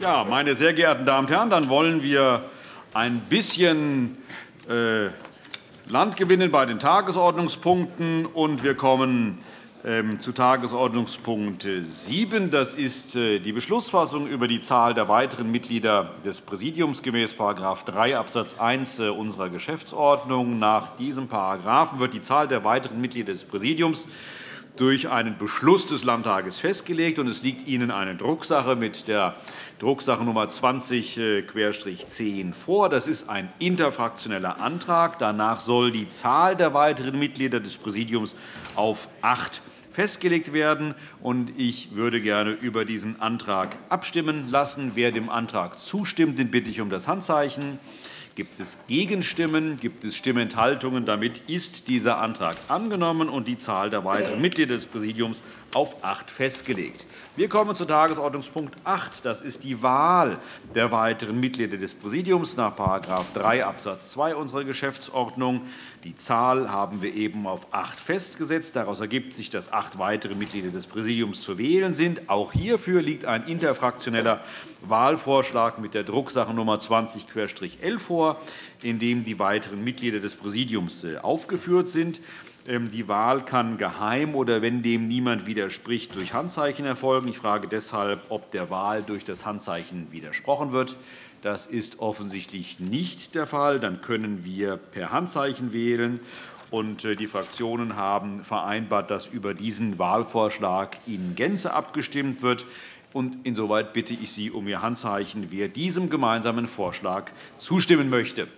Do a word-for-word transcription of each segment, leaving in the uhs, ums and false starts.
Ja, meine sehr geehrten Damen und Herren, dann wollen wir ein bisschen äh, Land gewinnen bei den Tagesordnungspunkten. Und wir kommen ähm, zu Tagesordnungspunkt sieben. Das ist äh, die Beschlussfassung über die Zahl der weiteren Mitglieder des Präsidiums gemäß § drei Absatz eins äh, unserer Geschäftsordnung. Nach diesem Paragraphen wird die Zahl der weiteren Mitglieder des Präsidiums durch einen Beschluss des Landtages festgelegt. Und es liegt Ihnen eine Drucksache mit der Drucksache Nummer zwanzig zehn vor. Das ist ein interfraktioneller Antrag. Danach soll die Zahl der weiteren Mitglieder des Präsidiums auf acht festgelegt werden. Und ich würde gerne über diesen Antrag abstimmen lassen. Wer dem Antrag zustimmt, den bitte ich um das Handzeichen. Gibt es Gegenstimmen? Gibt es Stimmenthaltungen? Damit ist dieser Antrag angenommen und die Zahl der weiteren Mitglieder des Präsidiums auf acht festgelegt. Wir kommen zu Tagesordnungspunkt acht. Das ist die Wahl der weiteren Mitglieder des Präsidiums nach § drei Absatz zwei unserer Geschäftsordnung. Die Zahl haben wir eben auf acht festgesetzt. Daraus ergibt sich, dass acht weitere Mitglieder des Präsidiums zu wählen sind. Auch hierfür liegt ein interfraktioneller Wahlvorschlag mit der Drucksache Nummer zwanzig elf vor, in dem die weiteren Mitglieder des Präsidiums aufgeführt sind. Die Wahl kann geheim oder, wenn dem niemand widerspricht, durch Handzeichen erfolgen. Ich frage deshalb, ob der Wahl durch das Handzeichen widersprochen wird. Das ist offensichtlich nicht der Fall. Dann können wir per Handzeichen wählen. Und die Fraktionen haben vereinbart, dass über diesen Wahlvorschlag in Gänze abgestimmt wird. Und insoweit bitte ich Sie um Ihr Handzeichen, wer diesem gemeinsamen Vorschlag zustimmen möchte.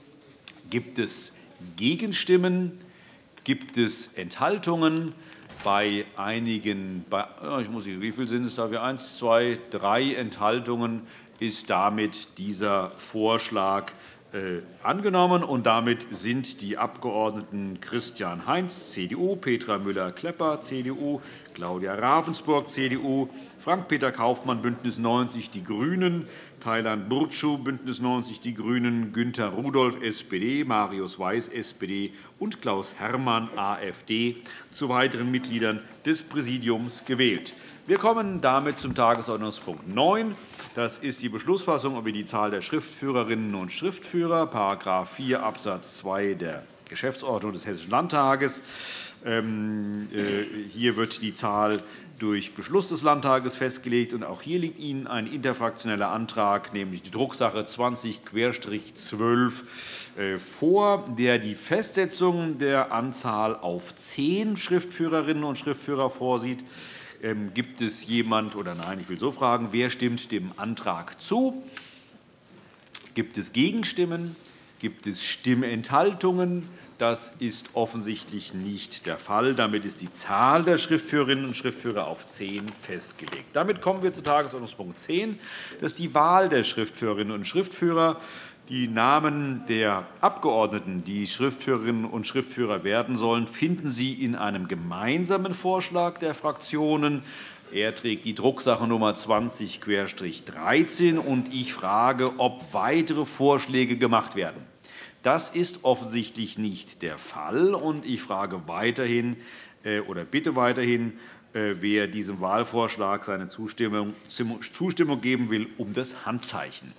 Gibt es Gegenstimmen? Gibt es Enthaltungen? Bei einigen, bei, ich muss nicht, wie viele sind es da? Eins, zwei, drei Enthaltungen ist damit dieser Vorschlag äh, angenommen. Und damit sind die Abgeordneten Christian Heinz, C D U, Petra Müller-Klepper, C D U, Claudia Ravensburg, C D U, Frank-Peter Kaufmann, Bündnis neunzig Die Grünen, Taylan Burcu, Bündnis neunzig Die Grünen, Günter Rudolph, S P D, Marius Weiß, S P D und Klaus Herrmann, AfD, zu weiteren Mitgliedern des Präsidiums gewählt. Wir kommen damit zum Tagesordnungspunkt neun. Das ist die Beschlussfassung über die Zahl der Schriftführerinnen und Schriftführer, § vier Absatz zwei der Geschäftsordnung des Hessischen Landtages. Hier wird die Zahl durch Beschluss des Landtages festgelegt. Und auch hier liegt Ihnen ein interfraktioneller Antrag, nämlich die Drucksache zwanzig zwölf vor, der die Festsetzung der Anzahl auf zehn Schriftführerinnen und Schriftführer vorsieht. Gibt es jemand oder nein, ich will so fragen, wer stimmt dem Antrag zu? Gibt es Gegenstimmen? Gibt es Stimmenthaltungen? Das ist offensichtlich nicht der Fall. Damit ist die Zahl der Schriftführerinnen und Schriftführer auf zehn festgelegt. Damit kommen wir zu Tagesordnungspunkt zehn. Das ist die Wahl der Schriftführerinnen und Schriftführer. Die Namen der Abgeordneten, die Schriftführerinnen und Schriftführer werden sollen, finden Sie in einem gemeinsamen Vorschlag der Fraktionen. Er trägt die Drucksache Nummer zwanzig dreizehn. Und ich frage, ob weitere Vorschläge gemacht werden. Das ist offensichtlich nicht der Fall. Und ich frage weiterhin oder bitte weiterhin, wer diesem Wahlvorschlag seine Zustimmung, Zustimmung geben will, um das Handzeichen.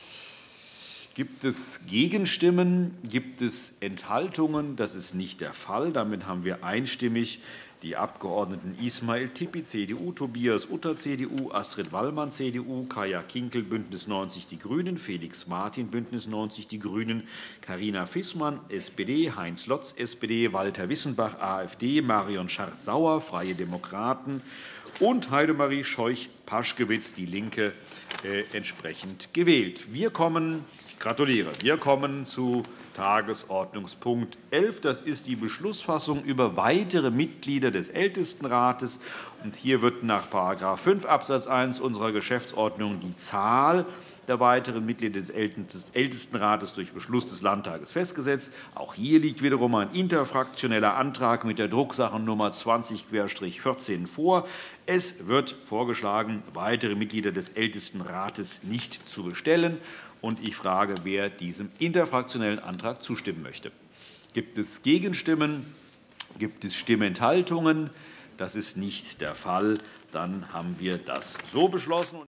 Gibt es Gegenstimmen? Gibt es Enthaltungen? Das ist nicht der Fall. Damit haben wir einstimmig die Abgeordneten Ismail Tippi, C D U, Tobias Utter, C D U, Astrid Wallmann, C D U, Kaya Kinkel, Bündnis neunzig Die Grünen, Felix Martin, Bündnis neunzig Die Grünen, Carina Fissmann, S P D, Heinz Lotz, S P D, Walter Wissenbach, AfD, Marion Schardt-Sauer, Freie Demokraten und Heidemarie Scheuch-Paschkewitz, DIE LINKE, äh, entsprechend gewählt. Wir kommen Ich gratuliere. Wir kommen zu Tagesordnungspunkt elf. Das ist die Beschlussfassung über weitere Mitglieder des Ältestenrates. Und hier wird nach § fünf Absatz eins unserer Geschäftsordnung die Zahl der weiteren Mitglieder des Ältestenrates durch Beschluss des Landtages festgesetzt. Auch hier liegt wiederum ein interfraktioneller Antrag mit der Drucksache Nummer zwanzig vierzehn vor. Es wird vorgeschlagen, weitere Mitglieder des Ältestenrates nicht zu bestellen. Und ich frage, wer diesem interfraktionellen Antrag zustimmen möchte. Gibt es Gegenstimmen? Gibt es Stimmenthaltungen? Das ist nicht der Fall. Dann haben wir das so beschlossen.